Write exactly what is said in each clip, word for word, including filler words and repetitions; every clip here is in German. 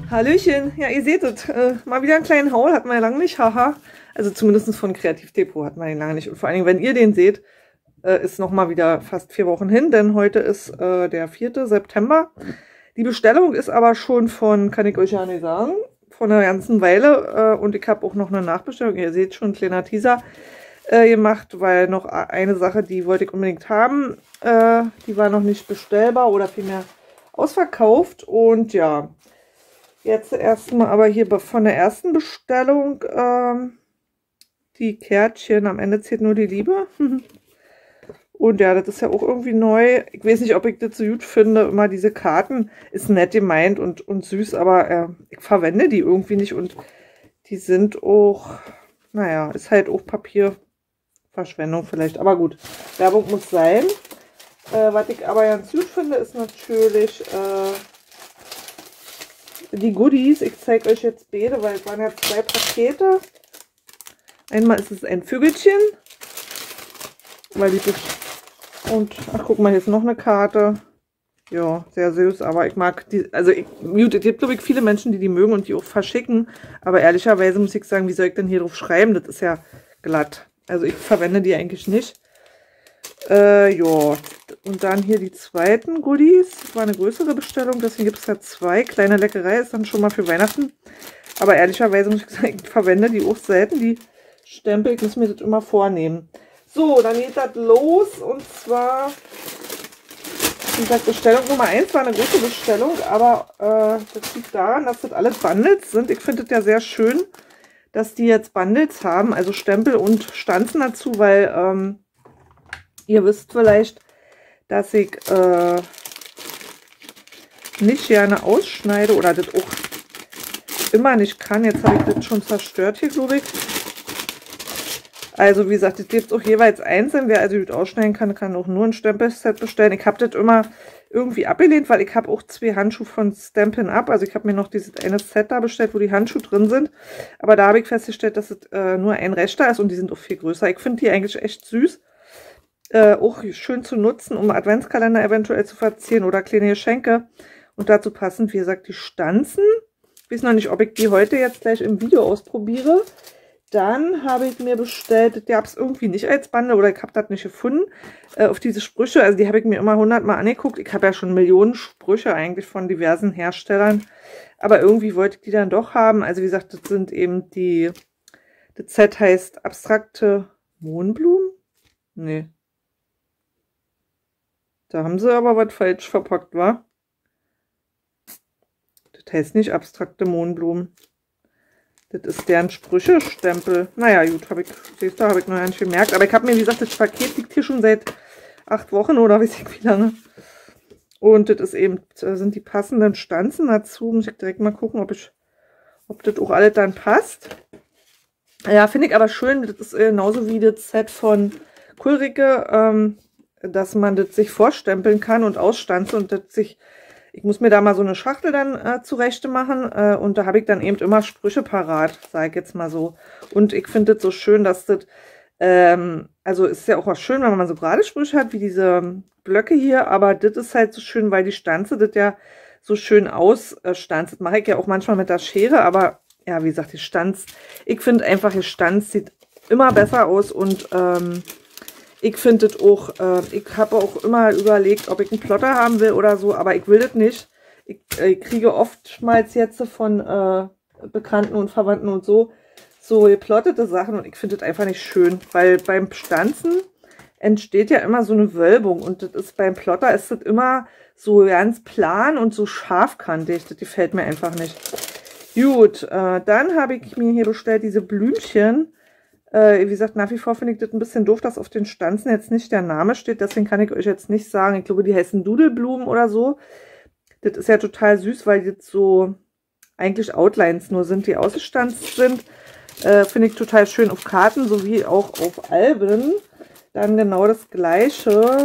Hallöchen, ja ihr seht es, äh, mal wieder einen kleinen Haul, hatten wir ja lange nicht, haha. Also zumindest von Kreativdepot hatten wir den lange nicht. Und vor allen Dingen, wenn ihr den seht, äh, ist noch mal wieder fast vier Wochen hin, denn heute ist äh, der vierte September. Die Bestellung ist aber schon von, kann ich euch ja nicht sagen, von einer ganzen Weile. Äh, und ich habe auch noch eine Nachbestellung, ihr seht schon, ein kleiner Teaser äh, gemacht, weil noch eine Sache, die wollte ich unbedingt haben, äh, die war noch nicht bestellbar oder vielmehr ausverkauft. Und ja, jetzt erstmal aber hier von der ersten Bestellung ähm, die Kärtchen. Am Ende zählt nur die Liebe. Und ja, das ist ja auch irgendwie neu. Ich weiß nicht, ob ich das so gut finde. Immer diese Karten ist nett gemeint und, und süß, aber äh, ich verwende die irgendwie nicht. Und die sind auch, naja, ist halt auch Papierverschwendung vielleicht. Aber gut, Werbung muss sein. Äh, was ich aber ganz süß finde, ist natürlich äh, die Goodies. Ich zeige euch jetzt beide, weil es waren ja zwei Pakete. Einmal ist es ein Vögelchen. Weil die und ach, guck mal, hier ist noch eine Karte. Ja, sehr süß, aber ich mag die, also ich, es gibt, glaube ich, viele Menschen, die die mögen und die auch verschicken. Aber ehrlicherweise muss ich sagen, wie soll ich denn hier drauf schreiben? Das ist ja glatt. Also ich verwende die eigentlich nicht. Äh, ja, und dann hier die zweiten Goodies. Das war eine größere Bestellung, deswegen gibt es ja zwei. Kleine Leckerei ist dann schon mal für Weihnachten. Aber ehrlicherweise muss ich sagen, ich verwende die auch selten. Die Stempel, ich muss mir das immer vornehmen. So, dann geht das los und zwar, wie gesagt, Bestellung Nummer eins war eine große Bestellung, aber äh, das liegt daran, dass das alles Bundles sind. Ich finde es ja sehr schön, dass die jetzt Bundles haben, also Stempel und Stanzen dazu, weil ähm, ihr wisst vielleicht, dass ich äh, nicht gerne ausschneide oder das auch immer nicht kann. Jetzt habe ich das schon zerstört hier, glaube ich. Also wie gesagt, es gibt auch jeweils einzeln. Wer also gut ausschneiden kann, kann auch nur ein Stempelset bestellen. Ich habe das immer irgendwie abgelehnt, weil ich habe auch zwei Handschuhe von Stampin' Up. Also ich habe mir noch dieses eine Set da bestellt, wo die Handschuhe drin sind. Aber da habe ich festgestellt, dass es äh, nur ein rechter ist und die sind auch viel größer. Ich finde die eigentlich echt süß. Äh, auch schön zu nutzen, um Adventskalender eventuell zu verzieren oder kleine Geschenke. Und dazu passend, wie gesagt, die Stanzen. Ich weiß noch nicht, ob ich die heute jetzt gleich im Video ausprobiere. Dann habe ich mir bestellt, das gab es irgendwie nicht als Bundle oder ich habe das nicht gefunden, äh, auf diese Sprüche. Also die habe ich mir immer hundertmal angeguckt. Ich habe ja schon Millionen Sprüche eigentlich von diversen Herstellern. Aber irgendwie wollte ich die dann doch haben. Also wie gesagt, das sind eben die, das Set heißt abstrakte Mohnblumen. Nee. Da haben sie aber was falsch verpackt, wa? Das heißt nicht abstrakte Mohnblumen. Das ist deren Sprüche-Stempel. Naja, gut, habe ich, siehst du, habe ich noch nicht gemerkt. Aber ich habe mir, wie gesagt, das Paket liegt hier schon seit acht Wochen oder weiß ich wie lange. Und das ist eben, das sind die passenden Stanzen dazu. Muss ich direkt mal gucken, ob ich, ob das auch alles dann passt. Ja, finde ich aber schön. Das ist genauso wie das Set von Kulrike, ähm, dass man das sich vorstempeln kann und ausstanzen und das sich. Ich muss mir da mal so eine Schachtel dann äh, zurecht machen äh, und da habe ich dann eben immer Sprüche parat, sage ich jetzt mal so. Und ich finde das so schön, dass das, ähm, also ist ja auch was schön, wenn man so gerade Sprüche hat, wie diese Blöcke hier, aber das ist halt so schön, weil die Stanze das ja so schön ausstanzt. Das mache ich ja auch manchmal mit der Schere, aber ja, wie gesagt, die Stanz, ich finde einfach, die Stanz sieht immer besser aus und ähm, ich finde das auch, äh, ich habe auch immer überlegt, ob ich einen Plotter haben will oder so, aber ich will das nicht. Ich, äh, ich kriege oftmals jetzt von äh, Bekannten und Verwandten und so, so geplottete Sachen und ich finde das einfach nicht schön, weil beim Stanzen entsteht ja immer so eine Wölbung und das ist beim Plotter ist das immer so ganz plan und so scharfkantig, das gefällt mir einfach nicht. Gut, äh, dann habe ich mir hier bestellt diese Blümchen. Äh, wie gesagt, nach wie vor finde ich das ein bisschen doof, dass auf den Stanzen jetzt nicht der Name steht. Deswegen kann ich euch jetzt nicht sagen. Ich glaube, die heißen Dudelblumen oder so. Das ist ja total süß, weil die jetzt so eigentlich Outlines nur sind, die ausgestanzt sind. Äh, finde ich total schön auf Karten, sowie auch auf Alben. Dann genau das gleiche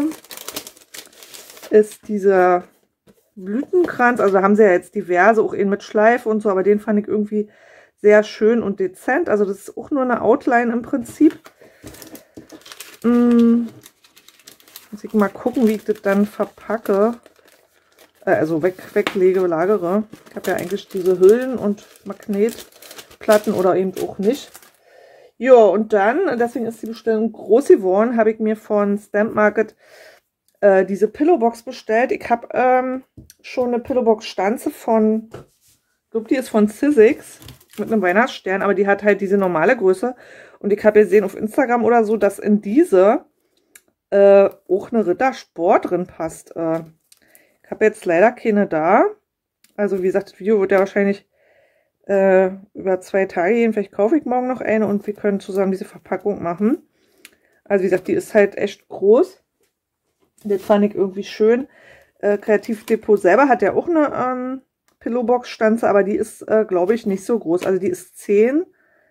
ist dieser Blütenkranz. Also da haben sie ja jetzt diverse, auch einen mit Schleife und so, aber den fand ich irgendwie sehr schön und dezent. Also das ist auch nur eine Outline im Prinzip. Hm. Muss ich mal gucken, wie ich das dann verpacke. äh, also weg, weglege, lagere. Ich habe ja eigentlich diese Hüllen und Magnetplatten oder eben auch nicht. Ja, und dann, deswegen ist die Bestellung groß geworden, habe ich mir von Stamp Market äh, diese Pillowbox bestellt. Ich habe ähm, schon eine Pillowbox-Stanze von, ich glaube, die ist von Sizzix mit einem Weihnachtsstern, aber die hat halt diese normale Größe. Und ich habe gesehen auf Instagram oder so, dass in diese äh, auch eine Rittersport drin passt. Äh, ich habe jetzt leider keine da. Also wie gesagt, das Video wird ja wahrscheinlich äh, über zwei Tage gehen. Vielleicht kaufe ich morgen noch eine und wir können zusammen diese Verpackung machen. Also wie gesagt, die ist halt echt groß. Das fand ich irgendwie schön. Äh, Kreativdepot selber hat ja auch eine ähm, Pillowbox-Stanze, aber die ist, äh, glaube ich, nicht so groß. Also die ist zehn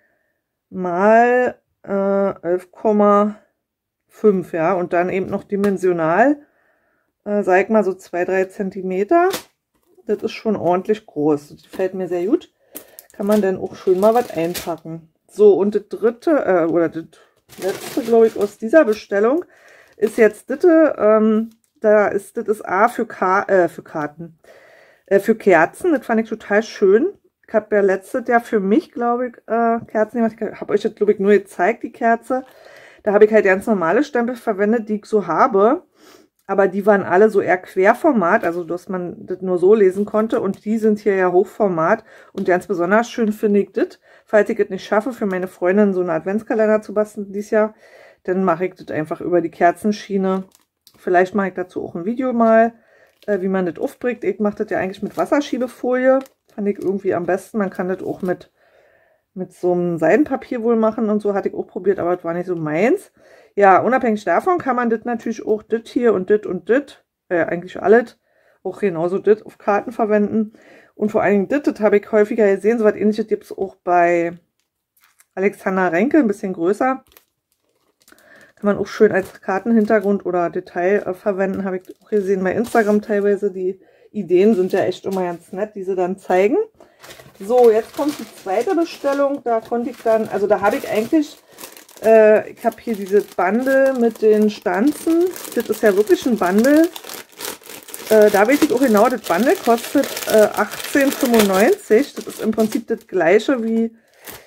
mal äh, elf Komma fünf, ja. Und dann eben noch dimensional, äh, sag ich mal so zwei, drei Zentimeter. Das ist schon ordentlich groß. Das gefällt mir sehr gut. Kann man dann auch schön mal was einpacken. So, und das dritte, äh, oder das letzte, glaube ich, aus dieser Bestellung ist jetzt das, ähm, da ist das ist A für, Ka äh, für Karten, äh, für Kerzen. Das fand ich total schön. Ich habe ja letztes Jahr für mich, glaube ich, äh, Kerzen gemacht. Ich habe euch das, glaube ich, nur gezeigt, die Kerze. Da habe ich halt ganz normale Stempel verwendet, die ich so habe. Aber die waren alle so eher Querformat, also dass man das nur so lesen konnte. Und die sind hier ja Hochformat. Und ganz besonders schön finde ich das, falls ich es nicht schaffe, für meine Freundin so einen Adventskalender zu basteln dieses Jahr, dann mache ich das einfach über die Kerzenschiene. Vielleicht mache ich dazu auch ein Video mal, äh, wie man das aufbringt. Ich mache das ja eigentlich mit Wasserschiebefolie. Fand ich irgendwie am besten. Man kann das auch mit, mit so einem Seidenpapier wohl machen und so. Hatte ich auch probiert, aber das war nicht so meins. Ja, unabhängig davon kann man das natürlich auch das hier und das und das, äh, eigentlich alles, auch genauso das auf Karten verwenden. Und vor allen Dingen das, das habe ich häufiger gesehen. So was Ähnliches gibt es auch bei Alexander Renke, ein bisschen größer. Kann man auch schön als Kartenhintergrund oder Detail äh, verwenden, habe ich auch gesehen bei Instagram teilweise. Die Ideen sind ja echt immer ganz nett, die sie dann zeigen. So, jetzt kommt die zweite Bestellung. Da konnte ich dann, also da habe ich eigentlich... Äh, ich habe hier diese Bundle mit den Stanzen. Das ist ja wirklich ein Bundle. Äh, da weiß ich auch genau, das Bundle kostet äh, achtzehn fünfundneunzig. Das ist im Prinzip das gleiche wie,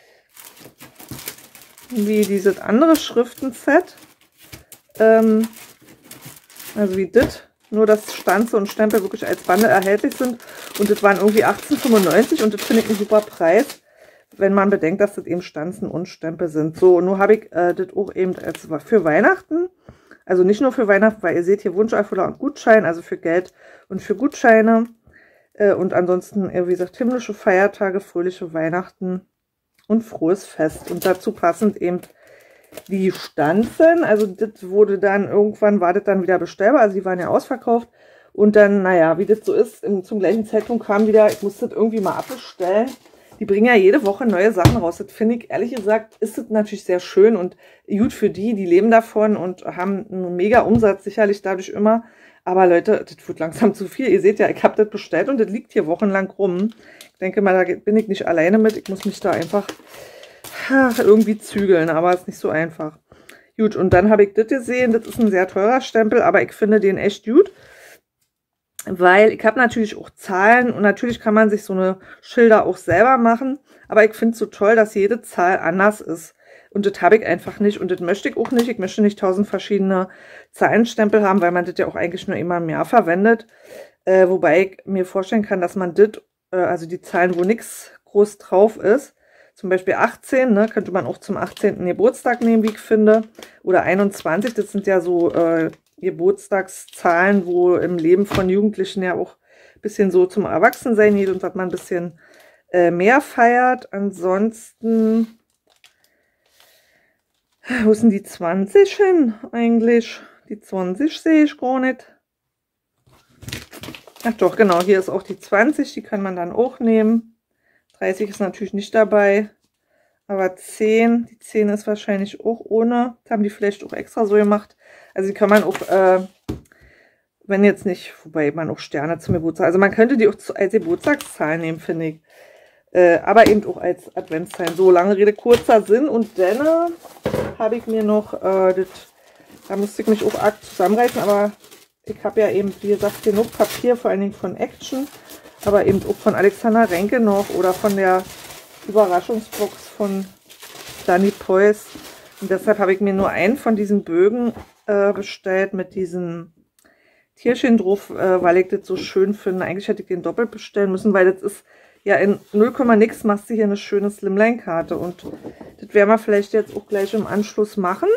wie dieses andere Schriftenset. Ähm, also wie das. Nur, dass Stanze und Stempel wirklich als Bundle erhältlich sind. Und das waren irgendwie achtzehn fünfundneunzig und das finde ich ein super Preis, wenn man bedenkt, dass das eben Stanzen und Stempel sind. So, nur habe ich äh, das auch eben als für Weihnachten, also nicht nur für Weihnachten, weil ihr seht hier Wunscherfüller und Gutschein, also für Geld und für Gutscheine. Äh, und ansonsten, äh, wie gesagt, himmlische Feiertage, fröhliche Weihnachten und frohes Fest. Und dazu passend eben die Stanzen. Also das wurde dann, irgendwann war das dann wieder bestellbar, also die waren ja ausverkauft. Und dann, naja, wie das so ist, im, zum gleichen Zeitpunkt kam wieder, ich musste das irgendwie mal abbestellen. Die bringen ja jede Woche neue Sachen raus. Das finde ich, ehrlich gesagt, ist das natürlich sehr schön und gut für die, die leben davon und haben einen mega Umsatz sicherlich dadurch immer. Aber Leute, das wird langsam zu viel. Ihr seht ja, ich habe das bestellt und das liegt hier wochenlang rum. Ich denke mal, da bin ich nicht alleine mit. Ich muss mich da einfach ach, irgendwie zügeln, aber es ist nicht so einfach. Gut, und dann habe ich das gesehen. Das ist ein sehr teurer Stempel, aber ich finde den echt gut. Weil ich habe natürlich auch Zahlen und natürlich kann man sich so eine Schilder auch selber machen. Aber ich finde es so toll, dass jede Zahl anders ist. Und das habe ich einfach nicht und das möchte ich auch nicht. Ich möchte nicht tausend verschiedene Zahlenstempel haben, weil man das ja auch eigentlich nur immer im Jahr verwendet. Äh, wobei ich mir vorstellen kann, dass man das, äh, also die Zahlen, wo nichts groß drauf ist, zum Beispiel achtzehn, ne, könnte man auch zum achtzehnten Geburtstag nehmen, wie ich finde. Oder einundzwanzig, das sind ja so... Äh, Geburtstagszahlen, wo im Leben von Jugendlichen ja auch ein bisschen so zum Erwachsensein geht und dass man ein bisschen äh, mehr feiert. Ansonsten, wo sind die zwanzig hin eigentlich? Die zwanzig sehe ich gar nicht. Ach doch, genau, hier ist auch die zwanzig, die kann man dann auch nehmen. dreißig ist natürlich nicht dabei. Aber zehn, die zehn ist wahrscheinlich auch ohne. Das haben die vielleicht auch extra so gemacht. Also die kann man auch, äh, wenn jetzt nicht, wobei man auch Sterne zum Geburtstag, also man könnte die auch als Geburtstagszahl nehmen, finde ich. Äh, aber eben auch als Adventszahlen. So, lange Rede, kurzer Sinn. Und dann habe ich mir noch, äh, das, da musste ich mich auch arg zusammenreißen, aber ich habe ja eben, wie gesagt, genug Papier, vor allen Dingen von Action, aber eben auch von Alexander Renke noch oder von der Überraschungsbox von Dani Preuß. Und deshalb habe ich mir nur einen von diesen Bögen äh, bestellt mit diesen Tierchen drauf, äh, weil ich das so schön finde. Eigentlich hätte ich den doppelt bestellen müssen, weil das ist ja in null, nix machst du hier eine schöne Slimline-Karte. Und das werden wir vielleicht jetzt auch gleich im Anschluss machen.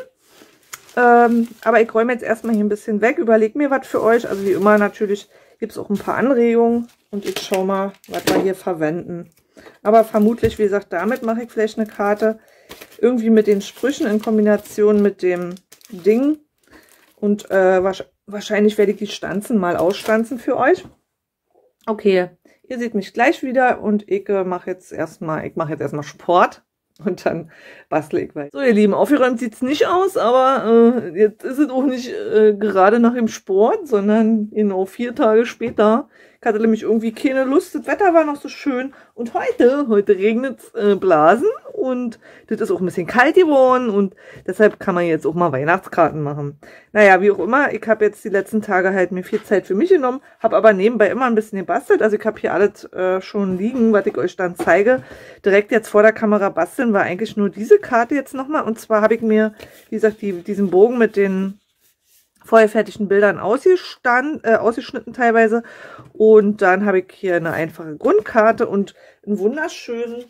Ähm, aber ich räume jetzt erstmal hier ein bisschen weg, überlege mir was für euch. Also wie immer natürlich gibt es auch ein paar Anregungen und ich schaue mal, was wir hier verwenden. Aber vermutlich, wie gesagt, damit mache ich vielleicht eine Karte. Irgendwie mit den Sprüchen in Kombination mit dem Ding. Und äh, wahrscheinlich werde ich die Stanzen mal ausstanzen für euch. Okay, ihr seht mich gleich wieder und ich äh, mache jetzt erstmal, ich mache jetzt erstmal Sport und dann bastle ich weiter. So ihr Lieben, aufgeräumt sieht es nicht aus, aber äh, jetzt ist es auch nicht äh, gerade nach dem Sport, sondern genau vier Tage später. Ich hatte nämlich irgendwie keine Lust, das Wetter war noch so schön und heute, heute regnet es äh, Blasen und das ist auch ein bisschen kalt geworden und deshalb kann man jetzt auch mal Weihnachtskarten machen. Naja, wie auch immer, ich habe jetzt die letzten Tage halt mir viel Zeit für mich genommen, habe aber nebenbei immer ein bisschen gebastelt, also ich habe hier alles äh, schon liegen, was ich euch dann zeige. Direkt jetzt vor der Kamera basteln war eigentlich nur diese Karte jetzt nochmal und zwar habe ich mir, wie gesagt, die, diesen Bogen mit den vorher fertigen Bildern ausgestand, äh, ausgeschnitten teilweise. Und dann habe ich hier eine einfache Grundkarte und einen wunderschönen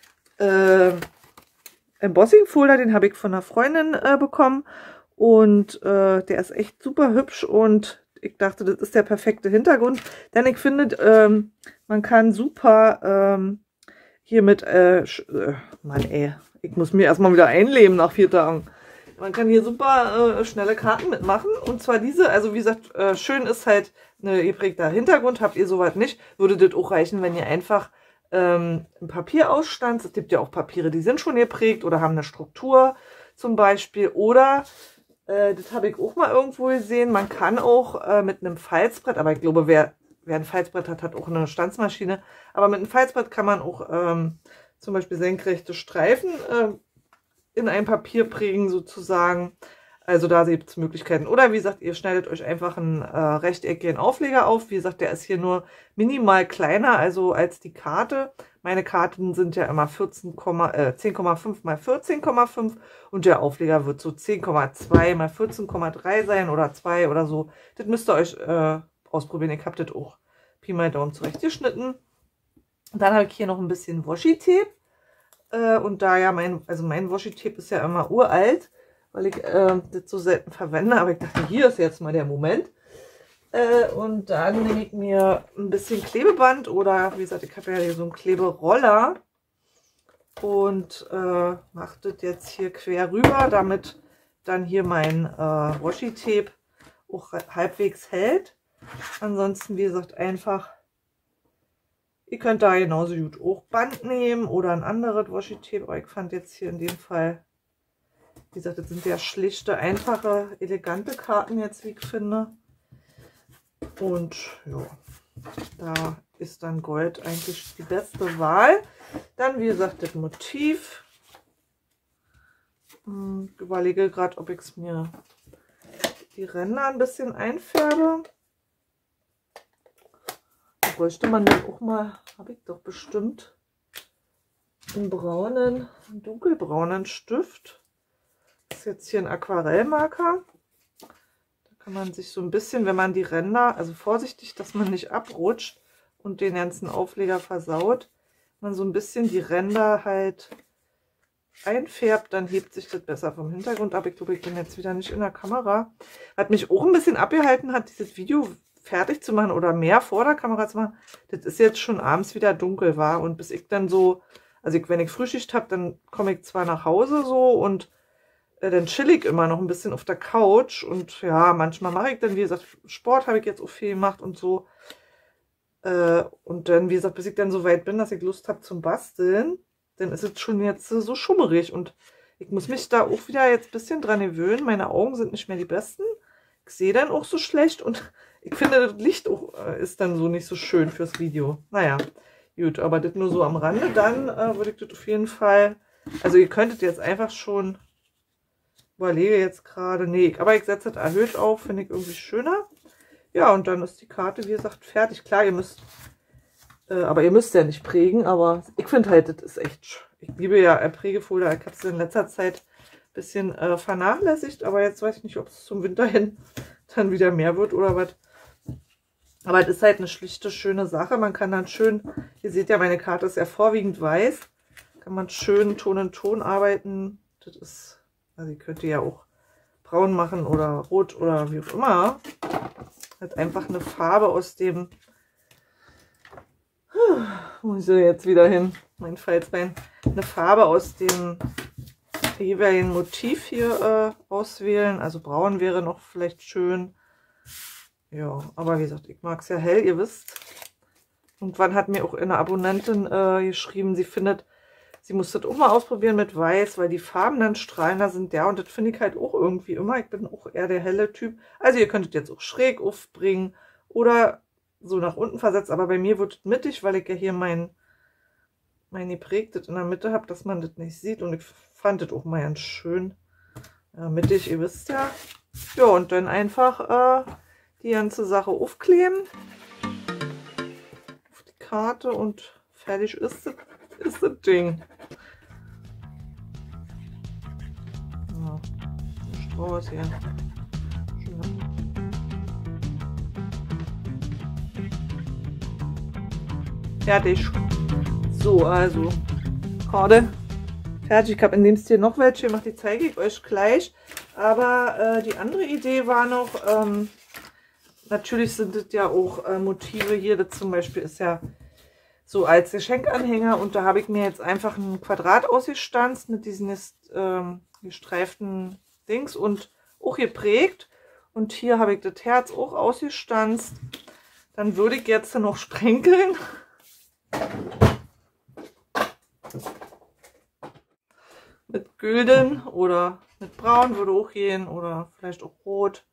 äh, Embossing-Folder, den habe ich von einer Freundin äh, bekommen. Und äh, der ist echt super hübsch und ich dachte, das ist der perfekte Hintergrund. Denn ich finde, ähm, man kann super ähm, hier mit, äh, äh, Mann ey, ich muss mir erstmal wieder einleben nach vier Tagen. Man kann hier super äh, schnelle Karten mitmachen. Und zwar diese, also wie gesagt, äh, schön ist halt ein geprägter Hintergrund. Habt ihr soweit nicht, würde das auch reichen, wenn ihr einfach ähm, ein Papier ausstanzt. Es gibt ja auch Papiere, die sind schon geprägt oder haben eine Struktur zum Beispiel. Oder, äh, das habe ich auch mal irgendwo gesehen, man kann auch äh, mit einem Falzbrett, aber ich glaube, wer, wer ein Falzbrett hat, hat auch eine Stanzmaschine. Aber mit einem Falzbrett kann man auch ähm, zum Beispiel senkrechte Streifen äh, in ein Papier prägen sozusagen. Also da gibt es Möglichkeiten. Oder wie gesagt, ihr schneidet euch einfach einen äh, rechteckigen Aufleger auf. Wie gesagt, der ist hier nur minimal kleiner also als die Karte. Meine Karten sind ja immer vierzehn, äh, zehn Komma fünf mal vierzehn Komma fünf und der Aufleger wird so zehn Komma zwei mal vierzehn Komma drei sein oder zwei oder so. Das müsst ihr euch äh, ausprobieren. Ich habe das auch Pi mal Daumen zurechtgeschnitten. Dann habe ich hier noch ein bisschen Washi-Tape. Und da ja mein, also mein Washi-Tape ist ja immer uralt, weil ich äh, das so selten verwende, aber ich dachte, hier ist jetzt mal der Moment. Äh, und dann nehme ich mir ein bisschen Klebeband oder wie gesagt, ich habe ja hier so einen Kleberoller und äh, mache das jetzt hier quer rüber, damit dann hier mein äh, Washi-Tape auch halbwegs hält. Ansonsten, wie gesagt, einfach... Ihr könnt da genauso gut auch Band nehmen oder ein anderes Washi-Tape. Aber ich fand jetzt hier in dem Fall, wie gesagt, das sind ja schlichte, einfache, elegante Karten jetzt, wie ich finde. Und ja, da ist dann Gold eigentlich die beste Wahl. Dann, wie gesagt, das Motiv. Ich überlege gerade, ob ich es mir die Ränder ein bisschen einfärbe. Bräuchte man dann auch mal, habe ich doch bestimmt, einen braunen, einen dunkelbraunen Stift. Das ist jetzt hier ein Aquarellmarker. Da kann man sich so ein bisschen, wenn man die Ränder, also vorsichtig, dass man nicht abrutscht und den ganzen Aufleger versaut, man so ein bisschen die Ränder halt einfärbt, dann hebt sich das besser vom Hintergrund ab. Ich glaube, ich bin jetzt wieder nicht in der Kamera. Hat mich auch ein bisschen abgehalten, hat dieses Video fertig zu machen oder mehr vor der Kamera zu machen. Das ist jetzt schon abends wieder dunkel war und bis ich dann so, also ich, wenn ich Frühschicht habe, dann komme ich zwar nach Hause so und äh, dann chill ich immer noch ein bisschen auf der Couch und ja, manchmal mache ich dann, wie gesagt, Sport habe ich jetzt auch viel gemacht und so. Äh, und dann, wie gesagt, bis ich dann so weit bin, dass ich Lust habe zum Basteln, dann ist es schon jetzt äh, so schummerig und ich muss mich da auch wieder jetzt ein bisschen dran gewöhnen. Meine Augen sind nicht mehr die besten. Ich sehe dann auch so schlecht und ich finde, das Licht auch, äh, ist dann so nicht so schön fürs Video. Naja, gut, aber das nur so am Rande. Dann äh, würde ich das auf jeden Fall, also ihr könntet jetzt einfach schon, überlege jetzt gerade, nee, aber ich setze das erhöht auf, finde ich irgendwie schöner. Ja, und dann ist die Karte, wie gesagt, fertig. Klar, ihr müsst, äh, aber ihr müsst ja nicht prägen, aber ich finde halt, das ist echt, ich liebe ja äh, Prägefolder. Ich habe es in letzter Zeit ein bisschen äh, vernachlässigt, aber jetzt weiß ich nicht, ob es zum Winter hin dann wieder mehr wird oder was. Aber es ist halt eine schlichte, schöne Sache. Man kann dann schön, ihr seht ja, meine Karte ist ja vorwiegend weiß, kann man schön Ton in Ton arbeiten. Das ist, also ihr könnt die ja auch braun machen oder rot oder wie auch immer. Hat einfach eine Farbe aus dem, wo ist er jetzt wieder hin, mein Falzbein, eine Farbe aus dem jeweiligen Motiv hier äh, auswählen. Also braun wäre noch vielleicht schön. Ja, aber wie gesagt, ich mag es ja hell, ihr wisst. Und wann hat mir auch eine Abonnentin äh, geschrieben, sie findet, sie muss das auch mal ausprobieren mit Weiß, weil die Farben dann strahlender sind. Ja, und das finde ich halt auch irgendwie immer. Ich bin auch eher der helle Typ. Also ihr könntet jetzt auch schräg aufbringen oder so nach unten versetzt. Aber bei mir wird es mittig, weil ich ja hier mein, mein geprägtes in der Mitte habe, dass man das nicht sieht. Und ich fand das auch mal ganz schön ja, mittig, ihr wisst ja. Ja, und dann einfach äh, die ganze Sache aufkleben auf die Karte und fertig ist das, ist das Ding. Ja, der Strauß hier. Fertig. So, also Karte fertig. Ich habe in dem Stil noch welche gemacht, die zeige ich euch gleich. Aber äh, die andere Idee war noch, ähm, natürlich sind es ja auch äh, Motive hier. Das zum Beispiel ist ja so als Geschenkanhänger. Und da habe ich mir jetzt einfach ein Quadrat ausgestanzt mit diesen ähm, gestreiften Dings und auch geprägt. Und hier habe ich das Herz auch ausgestanzt. Dann würde ich jetzt noch sprenkeln. Mit Gülden oder mit Braun würde auch gehen oder vielleicht auch Rot.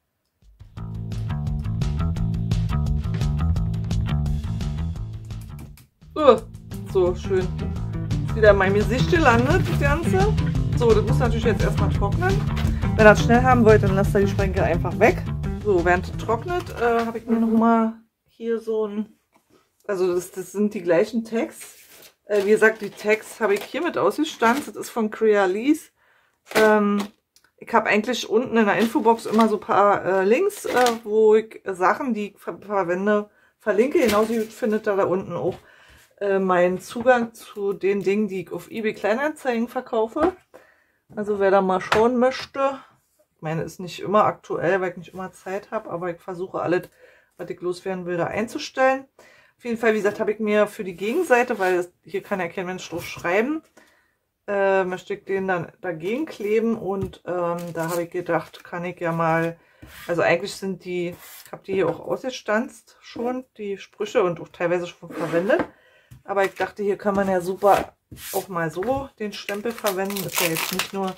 Uh, so, schön. Ist wieder in meinem Gesicht gelandet, das Ganze. So, das muss natürlich jetzt erstmal trocknen. Wenn ihr das schnell haben wollt, dann lasst ihr die Sprenkel einfach weg. So, während es trocknet, äh, habe ich mir nochmal hier so ein, also das, das sind die gleichen Tags. Äh, wie gesagt, die Tags habe ich hier mit ausgestanzt. Das ist von Crealise. Ähm, ich habe eigentlich unten in der Infobox immer so ein paar äh, Links, äh, wo ich Sachen, die ich ver verwende, verlinke. Genauso findet ihr da unten auch äh, meinen Zugang zu den Dingen, die ich auf eBay Kleinanzeigen verkaufe. Also wer da mal schauen möchte, ich meine, ist nicht immer aktuell, weil ich nicht immer Zeit habe, aber ich versuche alles, was ich loswerden will, da einzustellen. Auf jeden Fall, wie gesagt, habe ich mir für die Gegenseite, weil das, hier kann ja kein Mensch drauf schreiben, äh, möchte ich den dann dagegen kleben und ähm, da habe ich gedacht, kann ich ja mal, also eigentlich sind die, ich habe die hier auch ausgestanzt schon, die Sprüche und auch teilweise schon verwendet, aber ich dachte, hier kann man ja super auch mal so den Stempel verwenden, das ist ja jetzt nicht nur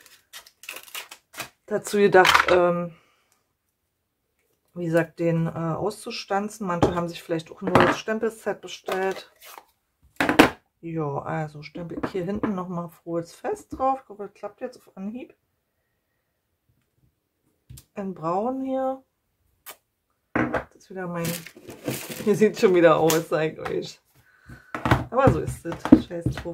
dazu gedacht, ähm, wie gesagt, den äh, auszustanzen. Manche haben sich vielleicht auch nur das Stempelset bestellt. Ja, also stempel ich hier hinten nochmal frohes Fest drauf. Ich glaube, das klappt jetzt auf Anhieb. In Braun hier. Das ist wieder mein... Hier sieht schon wieder aus, sag ich euch. Aber so ist es. Scheiß drauf.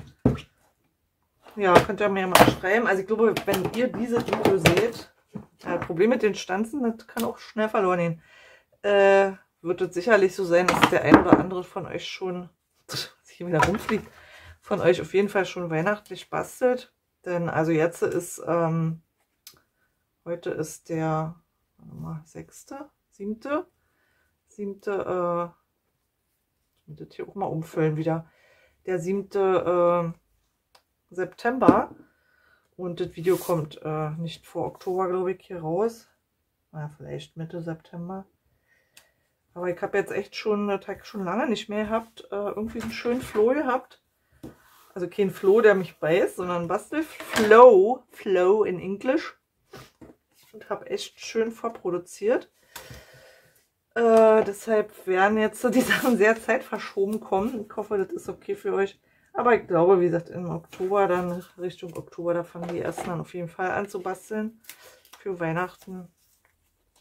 Ja, könnt ihr mir mal schreiben. Also ich glaube, wenn ihr dieses Video seht, Äh, Problem mit den Stanzen, das kann auch schnell verloren gehen. Äh, wird es sicherlich so sein, dass der ein oder andere von euch schon, dass hier wieder rumfliegt, von euch auf jeden Fall schon weihnachtlich bastelt. Denn also jetzt ist, ähm, heute ist der, warte mal, sechste, siebte, siebte, äh, ich muss das hier auch mal umfüllen wieder, der siebte äh, September. Und das Video kommt äh, nicht vor Oktober, glaube ich, hier raus. Na, vielleicht Mitte September. Aber ich habe jetzt echt schon, das habe ich schon lange nicht mehr gehabt, äh, irgendwie einen schönen Floh gehabt. Also kein Floh, der mich beißt, sondern Bastelflow, Flow in Englisch. Und habe echt schön vorproduziert. Äh, deshalb werden jetzt so die Sachen sehr zeitverschoben kommen. Ich hoffe, das ist okay für euch. Aber ich glaube, wie gesagt, im Oktober, dann Richtung Oktober, da fangen die ersten dann auf jeden Fall an zu basteln für Weihnachten.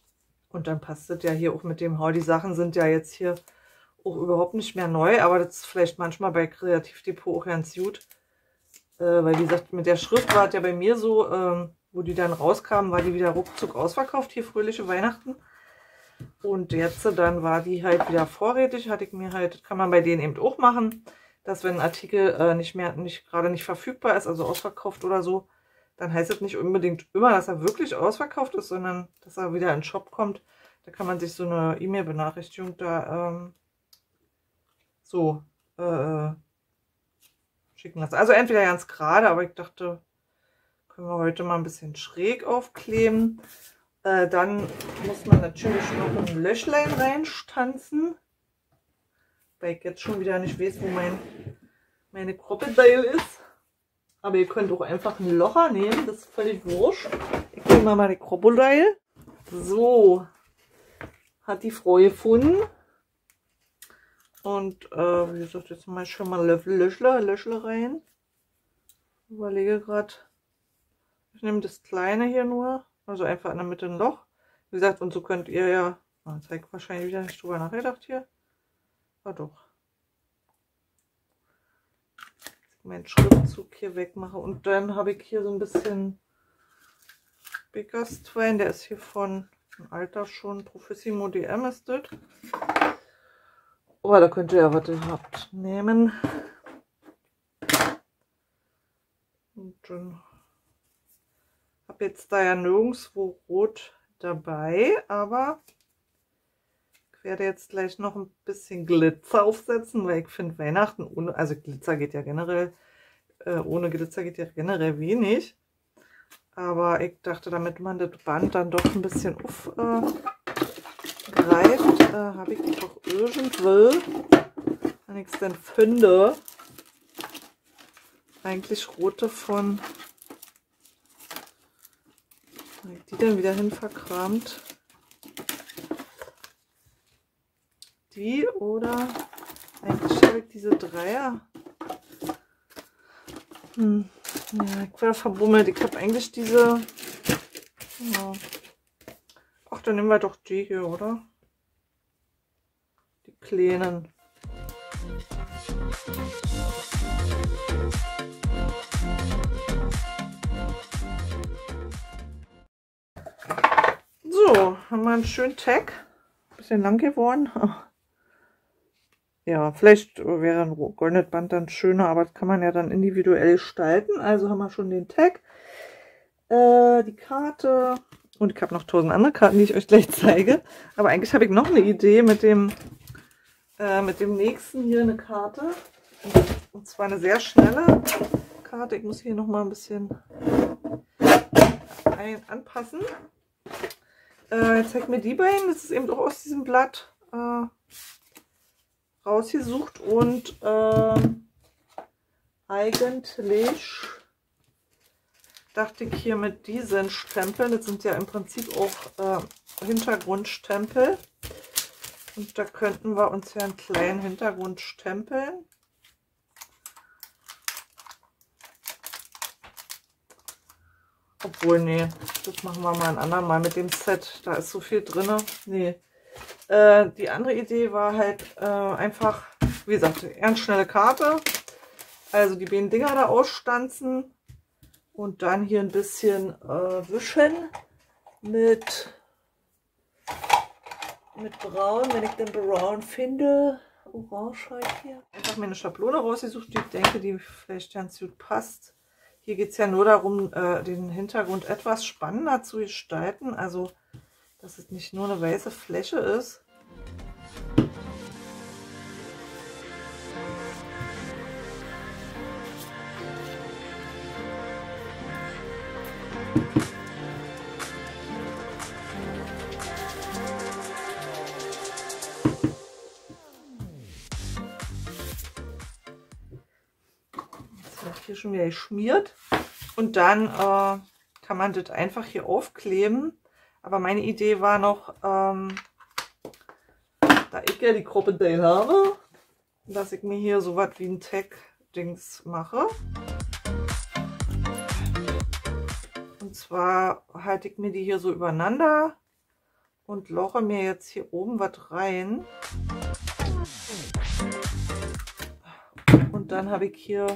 Und dann passt das ja hier auch mit dem Haar. Die Sachen sind ja jetzt hier auch überhaupt nicht mehr neu, aber das ist vielleicht manchmal bei Kreativdepot auch ganz gut. Äh, weil wie gesagt, mit der Schrift war es ja bei mir so, ähm, wo die dann rauskamen, war die wieder ruckzuck ausverkauft, hier fröhliche Weihnachten. Und jetzt dann war die halt wieder vorrätig, hatte ich mir halt, das kann man bei denen eben auch machen, dass wenn ein Artikel äh, nicht mehr, nicht gerade nicht verfügbar ist, also ausverkauft oder so, dann heißt es nicht unbedingt immer, dass er wirklich ausverkauft ist, sondern dass er wieder in den Shop kommt. Da kann man sich so eine E-Mail-Benachrichtigung da ähm, so äh, schicken lassen. Also entweder ganz gerade, aber ich dachte, können wir heute mal ein bisschen schräg aufkleben. Äh, dann muss man natürlich noch ein Löchlein reinstanzen, weil ich jetzt schon wieder nicht weiß, wo mein, meine Crocodile ist. Aber ihr könnt auch einfach einen Locher nehmen, das ist völlig wurscht. Ich nehme mal die Crocodile. So, hat die Frau gefunden. Und äh, wie gesagt, jetzt mal schon mal Löffel, Löschler, Löschler rein. Ich überlege gerade, ich nehme das kleine hier nur, also einfach in der Mitte ein Loch. Wie gesagt, und so könnt ihr ja, oh, jetzt habe ich wahrscheinlich wieder nicht drüber nachgedacht hier. Ah doch. Meinen Schriftzug hier wegmache. Und dann habe ich hier so ein bisschen Bickerstwein, der ist hier von ein Alter schon, Profissimo D M ist das. Oh, da könnt ihr ja, was ihr habt, nehmen. Und dann habe jetzt da ja nirgendwo rot dabei, aber ich werde jetzt gleich noch ein bisschen Glitzer aufsetzen, weil ich finde Weihnachten ohne, also Glitzer geht ja generell, äh, ohne Glitzer geht ja generell wenig. Aber ich dachte, damit man das Band dann doch ein bisschen aufgreift, äh, äh, habe ich doch irgendwie, wenn ich es denn finde, eigentlich rote von, habe ich die dann wieder hin verkramt. Die oder eigentlich habe ich diese Dreier. Hm. Ja, ich war verbummelt. Ich habe eigentlich diese. Ja. Ach, dann nehmen wir doch die hier, oder? Die kleinen. So, haben wir einen schönen Tag. Bisschen lang geworden. Ja, vielleicht wäre ein goldenes Band dann schöner, aber das kann man ja dann individuell gestalten. Also haben wir schon den Tag, äh, die Karte und ich habe noch tausend andere Karten, die ich euch gleich zeige. Aber eigentlich habe ich noch eine Idee mit dem, äh, mit dem nächsten hier eine Karte. Und zwar eine sehr schnelle Karte. Ich muss hier noch mal ein bisschen ein anpassen. Äh, jetzt zeigt mir die beiden. Das ist eben auch aus diesem Blatt Äh, rausgesucht und äh, eigentlich dachte ich hier mit diesen Stempeln, das sind ja im Prinzip auch äh, Hintergrundstempel und da könnten wir uns ja einen kleinen Hintergrund stempeln. Obwohl, nee, das machen wir mal ein andermal mit dem Set, da ist so viel drin. Nee. Äh, die andere Idee war halt äh, einfach, wie gesagt, eher eine schnelle Karte. Also die beiden Dinger da ausstanzen und dann hier ein bisschen äh, wischen mit, mit Braun, wenn ich den Braun finde. Orange halt hier. Einfach mir eine Schablone rausgesucht, die ich denke, die vielleicht ganz gut passt. Hier geht es ja nur darum, äh, den Hintergrund etwas spannender zu gestalten. Also dass es nicht nur eine weiße Fläche ist. Jetzt wird hier schon wieder geschmiert. Und dann äh, kann man das einfach hier aufkleben. Aber meine Idee war noch, ähm, da ich ja die Crocodile habe, dass ich mir hier so was wie ein Tag-Dings mache. Und zwar halte ich mir die hier so übereinander und loche mir jetzt hier oben was rein. Und dann habe ich hier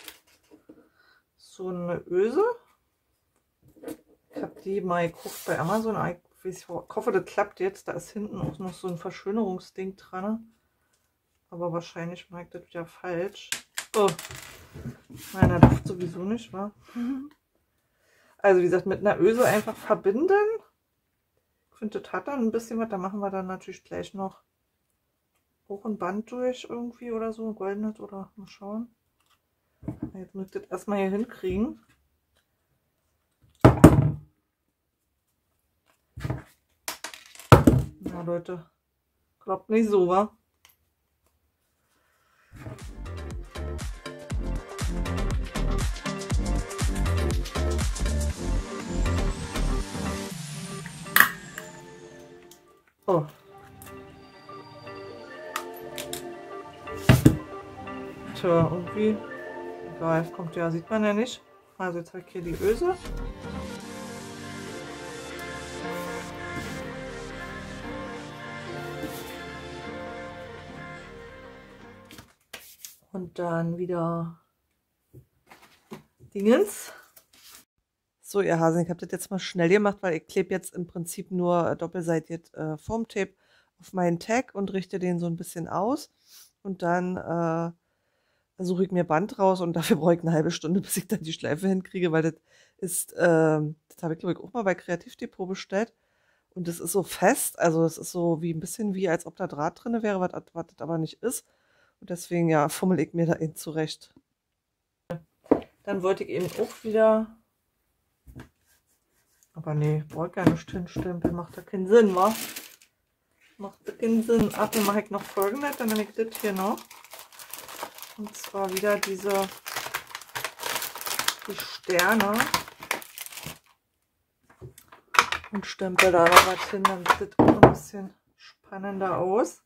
so eine Öse. Ich habe die mal geguckt bei Amazon. Ich hoffe, das klappt jetzt. Da ist hinten auch noch so ein Verschönerungsding dran. Aber wahrscheinlich mache ich das wieder falsch. Oh, meiner Duft sowieso nicht, wa? Also wie gesagt, mit einer Öse einfach verbinden. Ich finde, das hat dann ein bisschen was. Da machen wir dann natürlich gleich noch auch ein Band durch irgendwie oder so. Goldenes oder mal schauen. Jetzt muss ich das erstmal hier hinkriegen. Na Leute, glaubt nicht so, wa? Oh. Tja, irgendwie. Egal, kommt ja, sieht man ja nicht. Also jetzt habe ich hier die Öse. Und dann wieder Dingens. So, ihr Hasen, ich habe das jetzt mal schnell gemacht, weil ich klebe jetzt im Prinzip nur doppelseitig äh, Foamtape auf meinen Tag und richte den so ein bisschen aus. Und dann äh, suche ich mir Band raus und dafür brauche ich eine halbe Stunde, bis ich dann die Schleife hinkriege, weil das ist, äh, das habe ich glaube ich auch mal bei Kreativdepot bestellt. Und das ist so fest, also es ist so wie ein bisschen wie, als ob da Draht drin wäre, was, was das aber nicht ist. Und deswegen, ja, fummel ich mir da eben zurecht. Dann wollte ich eben auch wieder... Aber nee, wollte gar nicht hinstempeln, macht da keinen Sinn, wa? Macht da keinen Sinn. Ach, dann mache ich noch Folgendes, dann nehme ich das hier noch. Und zwar wieder diese die Sterne. Und stempel da noch was hin, dann sieht das auch ein bisschen spannender aus.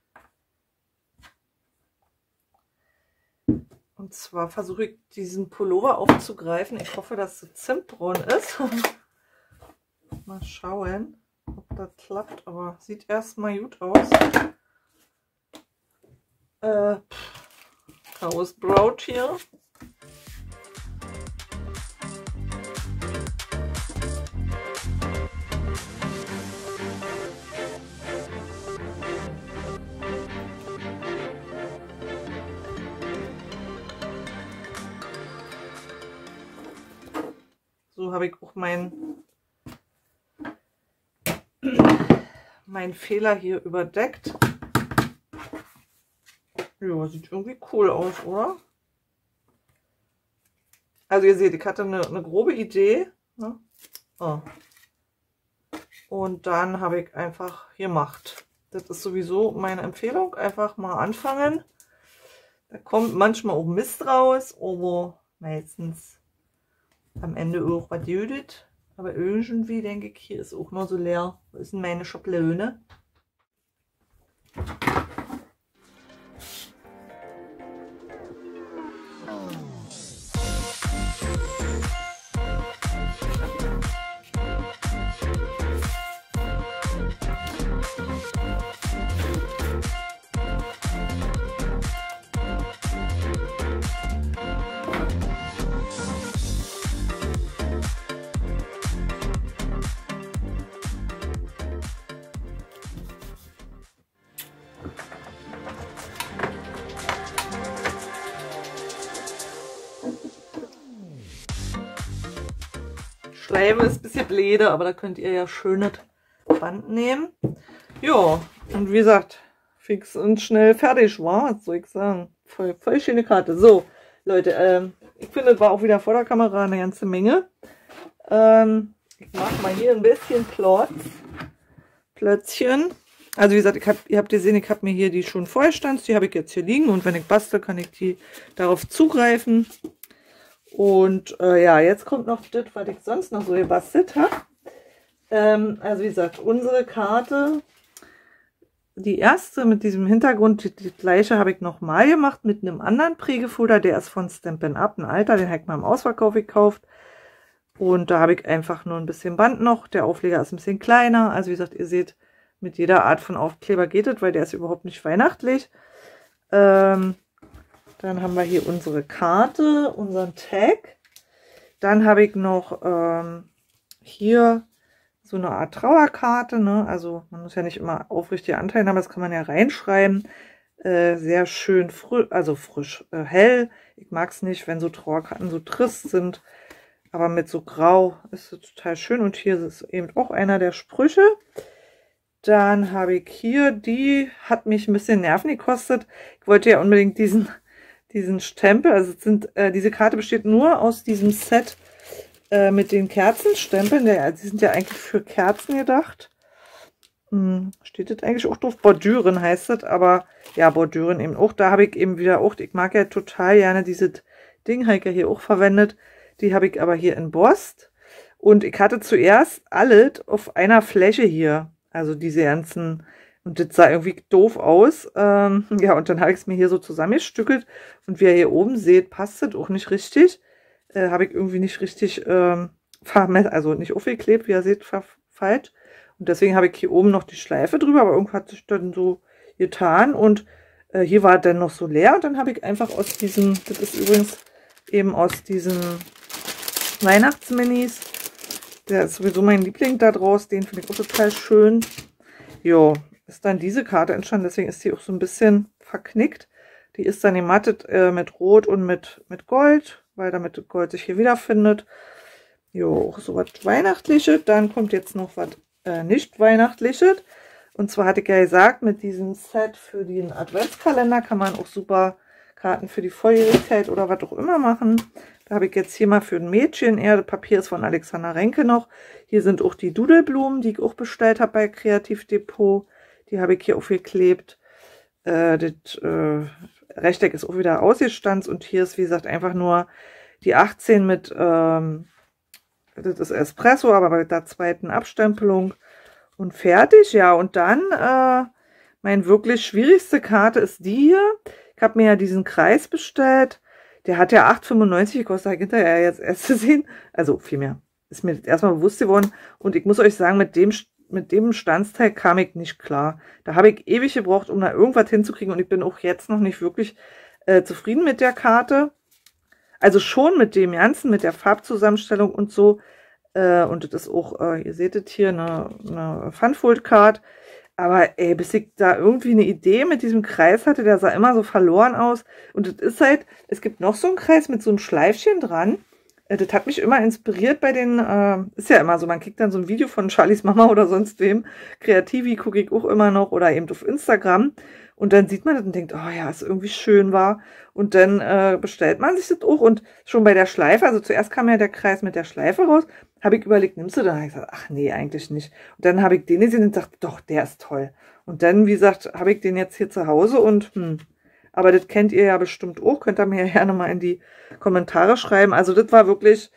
Und zwar versuche ich diesen Pullover aufzugreifen. Ich hoffe, dass es zimtbraun ist. Mal schauen, ob das klappt, aber sieht erstmal gut aus. Äh, Chaos Braut hier. So habe ich auch mein mein Fehler hier überdeckt. Ja, sieht irgendwie cool aus, oder? Also ihr seht, ich hatte eine, eine grobe Idee. Ne? Oh. Und dann habe ich einfach gemacht. Das ist sowieso meine Empfehlung. Einfach mal anfangen. Da kommt manchmal auch Mist raus, aber meistens am Ende auch was Judith. Aber irgendwie denke ich, hier ist auch nur so leer. Wo ist denn meine Schablone? Schleife ist ein bisschen bläde, aber da könnt ihr ja schönes Band nehmen. Ja, und wie gesagt, fix und schnell fertig war, was soll ich sagen. Voll, voll schöne Karte. So, Leute, ähm, ich finde, es war auch wieder vor der Kamera eine ganze Menge. Ähm, ich mache mal hier ein bisschen Platz. Plötzchen. Also wie gesagt, ich hab, ihr habt gesehen, ich habe mir hier die schon vorher stand, die habe ich jetzt hier liegen und wenn ich bastel, kann ich die darauf zugreifen. Und äh, ja, jetzt kommt noch das, was ich sonst noch so gebastelt habe. Ähm, also wie gesagt, unsere Karte, die erste mit diesem Hintergrund, die, die gleiche habe ich nochmal gemacht mit einem anderen Prägefolder. Der ist von Stampin' Up, ein alter, den habe ich mal im Ausverkauf gekauft. Und da habe ich einfach nur ein bisschen Band noch. Der Aufleger ist ein bisschen kleiner. Also wie gesagt, ihr seht, mit jeder Art von Aufkleber geht es, weil der ist überhaupt nicht weihnachtlich. Ähm, dann haben wir hier unsere Karte, unseren Tag. Dann habe ich noch ähm, hier so eine Art Trauerkarte. Ne? Also man muss ja nicht immer aufrichtige Anteile haben, das kann man ja reinschreiben. Äh, sehr schön frisch, also frisch, äh, hell. Ich mag es nicht, wenn so Trauerkarten so trist sind. Aber mit so grau ist es total schön. Und hier ist eben auch einer der Sprüche. Dann habe ich hier, die hat mich ein bisschen Nerven gekostet. Ich wollte ja unbedingt diesen, diesen Stempel. Also es sind, äh, diese Karte besteht nur aus diesem Set äh, mit den Kerzenstempeln. Der, die sind ja eigentlich für Kerzen gedacht. Hm, steht das eigentlich auch drauf? Bordüren heißt das. Aber ja, Bordüren eben auch. Da habe ich eben wieder auch, ich mag ja total gerne dieses Ding, habe ich ja hier auch verwendet. Die habe ich aber hier embossed. Und ich hatte zuerst alles auf einer Fläche hier. Also diese ganzen, und das sah irgendwie doof aus. Ähm, ja, und dann habe ich es mir hier so zusammengestückelt. Und wie ihr hier oben seht, passt das auch nicht richtig. Äh, habe ich irgendwie nicht richtig, ähm, also nicht aufgeklebt, wie ihr seht, falsch. Und deswegen habe ich hier oben noch die Schleife drüber, aber irgendwo hat sich dann so getan. Und äh, hier war dann noch so leer. Und dann habe ich einfach aus diesem, das ist übrigens eben aus diesen Weihnachtsminis. Der ist sowieso mein Liebling da draus. Den finde ich auch total schön. Jo, ist dann diese Karte entstanden. Deswegen ist die auch so ein bisschen verknickt. Die ist dann gemattet äh, mit Rot und mit, mit Gold, weil damit Gold sich hier wiederfindet. Jo, auch so was Weihnachtliches. Dann kommt jetzt noch was äh, nicht Weihnachtliches. Und zwar hatte ich ja gesagt, mit diesem Set für den Adventskalender kann man auch super Karten für die Volljährigkeit oder was auch immer machen. Da habe ich jetzt hier mal für ein Mädchen eher, das Papier ist von Alexander Renke noch. Hier sind auch die Doodleblumen, die ich auch bestellt habe bei Kreativdepot. Die habe ich hier aufgeklebt. Äh, das äh, Rechteck ist auch wieder ausgestanzt und hier ist, wie gesagt, einfach nur die achtzehn mit, ähm, das ist Espresso, aber bei der zweiten Abstempelung und fertig. Ja, und dann, äh, meine wirklich schwierigste Karte ist die hier. Ich habe mir ja diesen Kreis bestellt. Der hat ja acht fünfundneunzig gekostet, hinterher jetzt erst zu sehen. Also viel mehr. Ist mir erstmal bewusst geworden. Und ich muss euch sagen, mit dem, mit dem Standsteil kam ich nicht klar. Da habe ich ewig gebraucht, um da irgendwas hinzukriegen. Und ich bin auch jetzt noch nicht wirklich äh, zufrieden mit der Karte. Also schon mit dem Ganzen, mit der Farbzusammenstellung und so. Äh, und das ist auch, äh, ihr seht es hier, eine, eine Funfold-Card. Aber ey, bis ich da irgendwie eine Idee mit diesem Kreis hatte, der sah immer so verloren aus. Und das ist halt, es gibt noch so einen Kreis mit so einem Schleifchen dran. Das hat mich immer inspiriert bei den, äh, ist ja immer so, man kriegt dann so ein Video von Charlies Mama oder sonst wem. Kreativi gucke ich auch immer noch oder eben auf Instagram. Und dann sieht man das und denkt, oh ja, ist irgendwie schön war. Und dann äh, bestellt man sich das auch. Und schon bei der Schleife, also zuerst kam ja der Kreis mit der Schleife raus, habe ich überlegt, nimmst du? Dann habe ich gesagt, ach nee, eigentlich nicht. Und dann habe ich den gesehen und gesagt, doch, der ist toll. Und dann, wie gesagt, habe ich den jetzt hier zu Hause und, hm, aber das kennt ihr ja bestimmt auch, könnt ihr mir ja gerne mal in die Kommentare schreiben. Also das war wirklich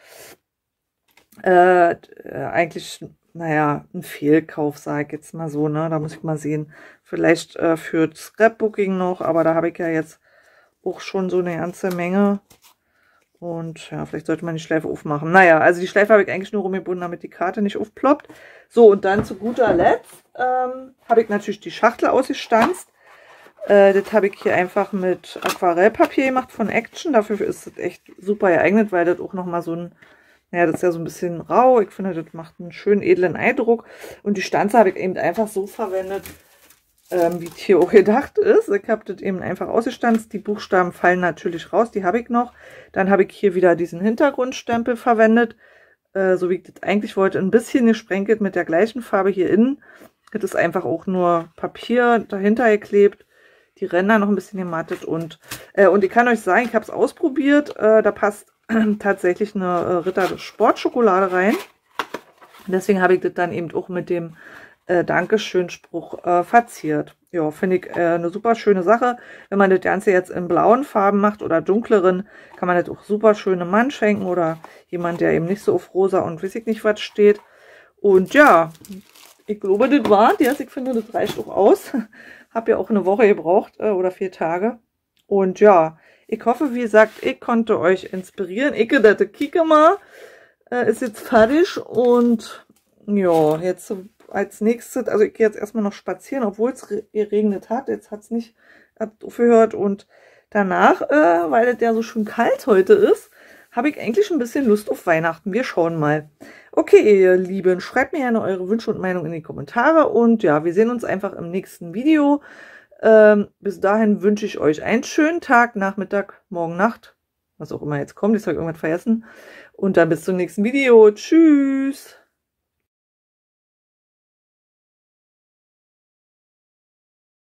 äh, eigentlich, naja, ein Fehlkauf, sage ich jetzt mal so, ne? Da muss ich mal sehen. Vielleicht äh, für Scrapbooking noch, aber da habe ich ja jetzt auch schon so eine ganze Menge. Und ja, vielleicht sollte man die Schleife aufmachen. Naja, also die Schleife habe ich eigentlich nur rumgebunden, damit die Karte nicht aufploppt. So, und dann zu guter Letzt ähm, habe ich natürlich die Schachtel ausgestanzt. Äh, das habe ich hier einfach mit Aquarellpapier gemacht von Action. Dafür ist das echt super geeignet, weil das auch nochmal so ein, naja, das ist ja so ein bisschen rau. Ich finde, das macht einen schönen, edlen Eindruck. Und die Stanze habe ich eben einfach so verwendet, ähm, wie es hier auch gedacht ist. Ich habe das eben einfach ausgestanzt. Die Buchstaben fallen natürlich raus, die habe ich noch. Dann habe ich hier wieder diesen Hintergrundstempel verwendet, äh, so wie ich das eigentlich wollte. Ein bisschen gesprenkelt mit der gleichen Farbe hier innen. Das ist einfach auch nur Papier dahinter geklebt. Die Ränder noch ein bisschen gemattet. Und, äh, und ich kann euch sagen, ich habe es ausprobiert. Äh, da passt tatsächlich eine äh, Ritter Sportschokolade rein. Deswegen habe ich das dann eben auch mit dem Äh, Dankeschön-Spruch äh, verziert. Ja, finde ich äh, eine super schöne Sache. Wenn man das Ganze jetzt in blauen Farben macht oder dunkleren, kann man das auch super schön einem Mann schenken oder jemand, der eben nicht so auf rosa und weiß ich nicht was steht. Und ja, ich glaube, das war das. Ich finde, das reicht auch aus. Habe ja auch eine Woche gebraucht äh, oder vier Tage. Und ja, ich hoffe, wie gesagt, ich konnte euch inspirieren. Ich dachte, kicke mal. äh, ist jetzt fertig und ja, jetzt als nächstes, also ich gehe jetzt erstmal noch spazieren, obwohl es geregnet hat. Jetzt hat es nicht aufgehört und danach, äh, weil es ja so schön kalt heute ist, habe ich eigentlich ein bisschen Lust auf Weihnachten. Wir schauen mal. Okay, ihr Lieben, schreibt mir gerne eure Wünsche und Meinung in die Kommentare und ja, wir sehen uns einfach im nächsten Video. Ähm, bis dahin wünsche ich euch einen schönen Tag, Nachmittag, morgen Nacht, was auch immer jetzt kommt. Jetzt habe ich irgendwas vergessen. Und dann bis zum nächsten Video. Tschüss!